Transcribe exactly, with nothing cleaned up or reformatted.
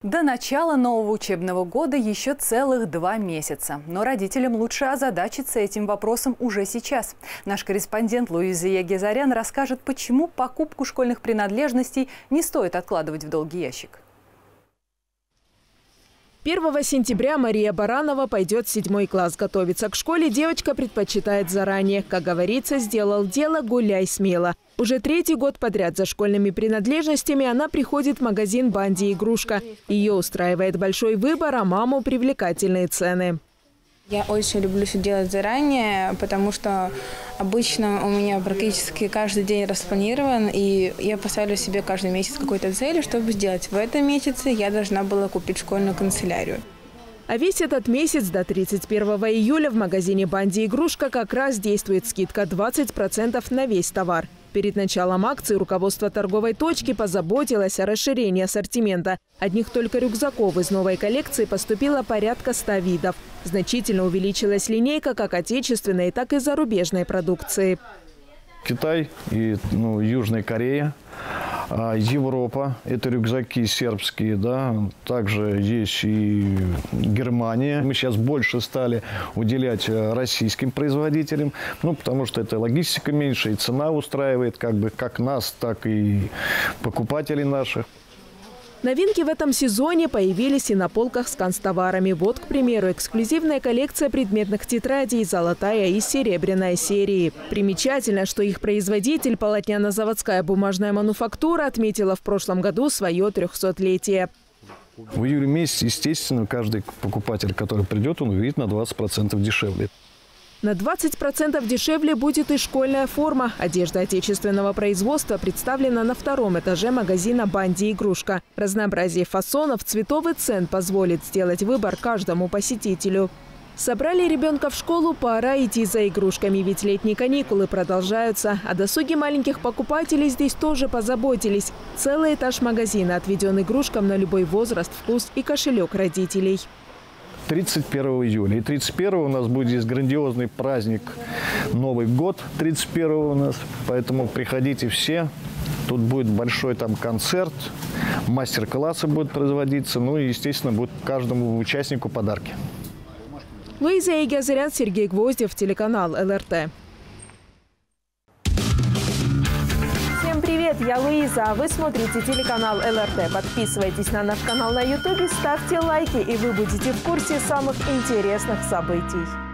До начала нового учебного года еще целых два месяца. Но родителям лучше озадачиться этим вопросом уже сейчас. Наш корреспондент Луиза Ягезарян расскажет, почему покупку школьных принадлежностей не стоит откладывать в долгий ящик. первого сентября Мария Баранова пойдет в седьмой класс. Готовиться к школе девочка предпочитает заранее. Как говорится, сделал дело, гуляй смело. Уже третий год подряд за школьными принадлежностями она приходит в магазин «Банди Игрушка». Ее устраивает большой выбор, а маму привлекательные цены. Я очень люблю все делать заранее, потому что обычно у меня практически каждый день распланирован, и я поставлю себе каждый месяц какой-то цель, чтобы сделать. В этом месяце я должна была купить школьную канцелярию. А весь этот месяц до тридцать первого июля в магазине «Банди Игрушка» как раз действует скидка двадцать процентов на весь товар. Перед началом акции руководство торговой точки позаботилось о расширении ассортимента. Одних только рюкзаков из новой коллекции поступило порядка ста видов. Значительно увеличилась линейка как отечественной, так и зарубежной продукции. Китай и ну, Южная Корея, Европа, это рюкзаки сербские, да, также есть и Германия. Мы сейчас больше стали уделять российским производителям, ну, потому что это логистика меньше, и цена устраивает как бы как нас, так и покупателей наших. Новинки в этом сезоне появились и на полках с канцтоварами. Вот, к примеру, эксклюзивная коллекция предметных тетрадей «Золотая» и «Серебряная» серии. Примечательно, что их производитель, полотняно-заводская бумажная мануфактура, отметила в прошлом году свое трехсотлетие. В июле месяце, естественно, каждый покупатель, который придет, он увидит на двадцать процентов дешевле. На двадцать процентов дешевле будет и школьная форма. Одежда отечественного производства представлена на втором этаже магазина «Банди Игрушка». Разнообразие фасонов, цветов и цен позволит сделать выбор каждому посетителю. Собрали ребенка в школу, пора идти за игрушками, ведь летние каникулы продолжаются. О досуге маленьких покупателей здесь тоже позаботились. Целый этаж магазина отведен игрушкам на любой возраст, вкус и кошелек родителей. тридцать первого июля. И тридцать первого у нас будет здесь грандиозный праздник Новый год, тридцать первого у нас. Поэтому приходите все. Тут будет большой там концерт, мастер-классы будут производиться. Ну и, естественно, будут каждому участнику подарки. Луиза Ягезарян, Сергей Гвоздев, телеканал эл эр тэ. Всем привет, я Луиза, а вы смотрите телеканал эл эр тэ. Подписывайтесь на наш канал на ютубе, ставьте лайки, и вы будете в курсе самых интересных событий.